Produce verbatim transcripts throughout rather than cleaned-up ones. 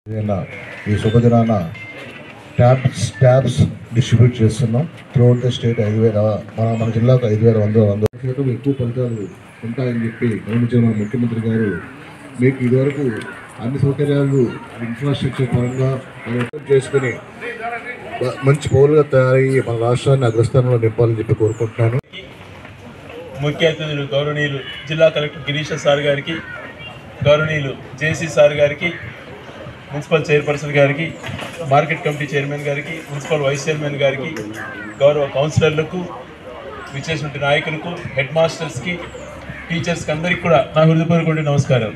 ఈ శుభదినాన tabs tabs distribute చేస్తున్నాం త్రూఅవుట్ ద స్టేట్. ఐదు వేల మన మన జిల్లాకు ఐదు వేల వంద వంద శాతం ఎక్కువ ఫలితాలు ఉంటాయని చెప్పి గమనించిన మన ముఖ్యమంత్రి గారు మీకు ఇదివరకు అన్ని సౌకర్యాలు ఇన్ఫ్రాస్ట్రక్చర్ పరంగా చేసుకుని మంచి పౌరులుగా తయారయ్యి మన రాష్ట్రాన్ని అగ్రస్థానంలో నింపాలని చెప్పి కోరుకుంటున్నాను. ముఖ్య అతిథులు గౌరవనీయులు జిల్లా కలెక్టర్ గిరీష్ సార్ గారికి, గౌరవనీయులు జేసీ సార్ గారికి, మున్సిపల్ చైర్పర్సన్ గారికి, మార్కెట్ కమిటీ చైర్మన్ గారికి, మున్సిపల్ వైస్ చైర్మన్ గారికి, గౌరవ కౌన్సిలర్లకు, విచ్చేసిన నాయకులకు, హెడ్ మాస్టర్స్కి, టీచర్స్కి అందరికీ కూడా నా హృదయపూర్వక నమస్కారం.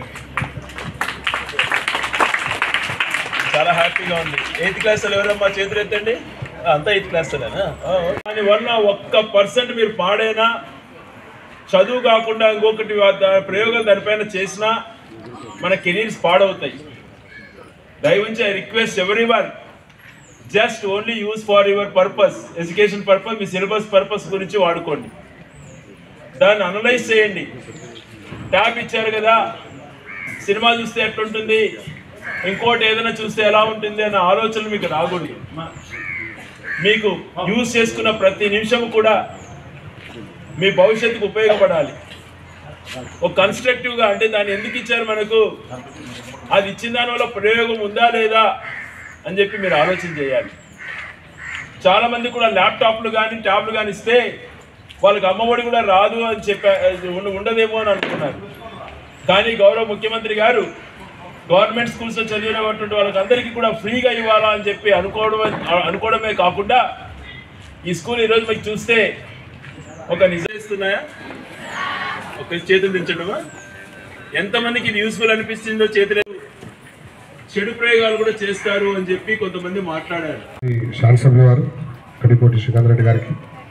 చాలా హ్యాపీగా ఉంది. ఎయిత్ క్లాస్ ఎవరమ్మా చేతులు ఎత్తండి. అంతా ఎయిత్ క్లాస్లేనా? దానివల్ల ఒక్క పర్సెంట్ మీరు పాడైనా, చదువు కాకుండా ఇంకొకటి ప్రయోగాలు దానిపైన చేసినా మన కెరీర్స్ పాడవుతాయి. దయవుంచి I request everyone, just only use for your purpose, education purpose, మీ సిలబస్ పర్పస్ గురించి వాడుకోండి. దాన్ని అనలైజ్ చేయండి. ట్యాబ్ ఇచ్చారు కదా, సినిమా చూస్తే ఎట్లుంటుంది, ఇంకోటి ఏదైనా చూస్తే ఎలా ఉంటుంది అన్న ఆలోచనలు మీకు రాకూడదు. మీకు యూజ్ చేసుకున్న ప్రతి నిమిషం కూడా మీ భవిష్యత్తుకు ఉపయోగపడాలి. ఒక కన్స్ట్రక్టివ్గా, అంటే దాన్ని ఎందుకు ఇచ్చారు మనకు, అది ఇచ్చిన దానివల్ల ప్రయోగం ఉందా లేదా అని చెప్పి మీరు ఆలోచన చేయాలి. చాలామంది కూడా ల్యాప్టాప్లు కానీ ట్యాబ్లు కానీ ఇస్తే వాళ్ళకి అమ్మఒడి కూడా రాదు అని చెప్పి ఉండదేమో అని అనుకున్నారు. కానీ గౌరవ ముఖ్యమంత్రి గారు గవర్నమెంట్ స్కూల్స్లో చదివినటువంటి వాళ్ళకి అందరికీ కూడా ఫ్రీగా ఇవ్వాలా అని చెప్పి అనుకోవడం అనుకోవడమే కాకుండా ఈ స్కూల్ ఈరోజు మీకు చూస్తే ఒక నిజయిస్తున్నాయా, ఒక చేతులు దించడమా, ఎంతమందికి ఇది యూస్ఫుల్ అనిపిస్తుందో చేతులు. చెడు ప్రయోగాలు కూడా చేస్తారు అని చెప్పి కొంతమంది మాట్లాడారు. శాసనసభ్యుల వారు కడిపోటి శ్రీకాంత్ రెడ్డి గారికి,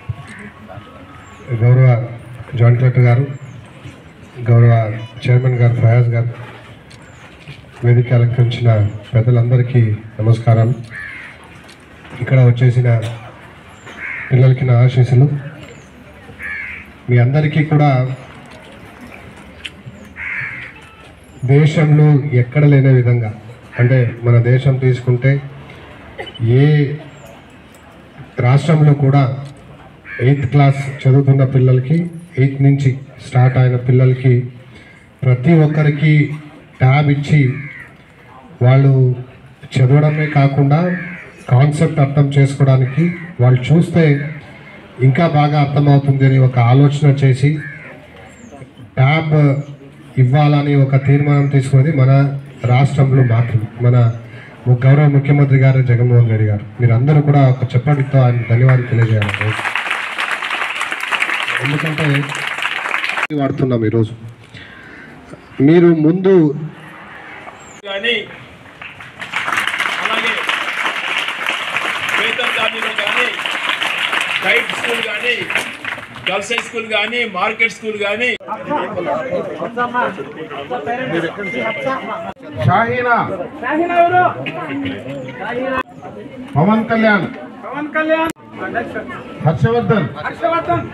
గౌరవ జాయింట్ కలెక్టర్ గారు, గౌరవ చైర్మన్ గారు ఫయాజ్ గారు, వేదిక అలంకరించిన పెద్దలందరికీ నమస్కారాలు. ఇక్కడ వచ్చేసిన పిల్లలకి నా ఆశీస్సులు. మీ అందరికీ కూడా దేశంలో ఎక్కడ లేని విధంగా, అంటే మన దేశం తీసుకుంటే ఏ రాష్ట్రంలో కూడా ఎయిత్ క్లాస్ చదువుతున్న పిల్లలకి, ఎయిత్ నుంచి స్టార్ట్ అయిన పిల్లలకి ప్రతి ఒక్కరికి ట్యాబ్ ఇచ్చి వాళ్ళు చదవడమే కాకుండా కాన్సెప్ట్ అర్థం చేసుకోవడానికి, వాళ్ళు చూస్తే ఇంకా బాగా అర్థమవుతుంది అని ఒక ఆలోచన చేసి ట్యాబ్ ఇవ్వాలని ఒక తీర్మానం తీసుకున్నది మన రాష్ట్రంలో మాత్రమే, మన గౌరవ ముఖ్యమంత్రి గారు జగన్మోహన్ రెడ్డి గారు. మీరందరూ కూడా ఒక చెప్పటితో ఆయన ధన్యవాదాలు తెలియజేయాలి. ఎందుకంటే వాడుతున్నాం ఈరోజు. మీరు ముందు కానీ అలాగే వేతన్ కాలనీలో కానీ, గైడ్ స్కూల్ కానీ, గర్ల్స్ హై స్కూల్ కానీ, మార్కెట్ స్కూల్ కానీ, షాహీనా, పవన్ కళ్యాణ్, పవన్ కళ్యాణ్, హర్షవర్ధన్, హర్షవర్ధన్,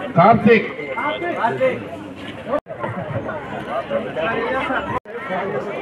కార్తిక్, కార్తిక్